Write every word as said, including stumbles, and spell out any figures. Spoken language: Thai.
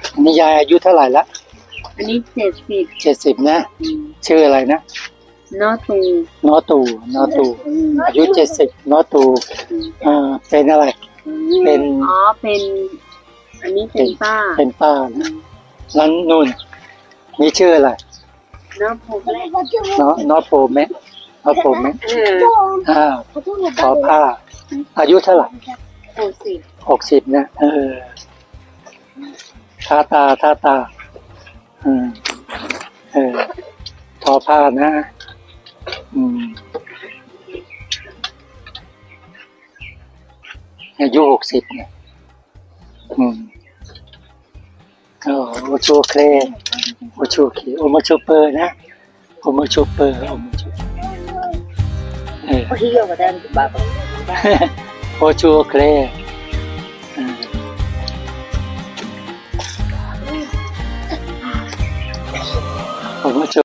นี่ยายอายุเท่าไหร่ละอันนี้เจ็ดสิบเจ็ดสิบนะชื่ออะไรนะนอตูนอตูนอตูอายุเจ็ดสิบนอตูอ่าเป็นอะไรเป็นอ๋อเป็นอันนี้เป็นป้าเป็นป้านะนั้นนู่นนี่ชื่ออะไรนอโพแม่นอนอโปไหมนอโปไหมอ่าขอผ้าอายุเท่าไหร่หกสิบหกสิบนะเออทาตาทาตาอืมเออทอผ้านะอืมอายุหกสิบเนี่ยอืมโอ้โชเคลโอโชเคโอมาโชเปอร์นะโอมาโชเปอร์โอมาโชเออโอ้ยเยอะกว่าเดิมบ้าโอโชเคลโอมาโช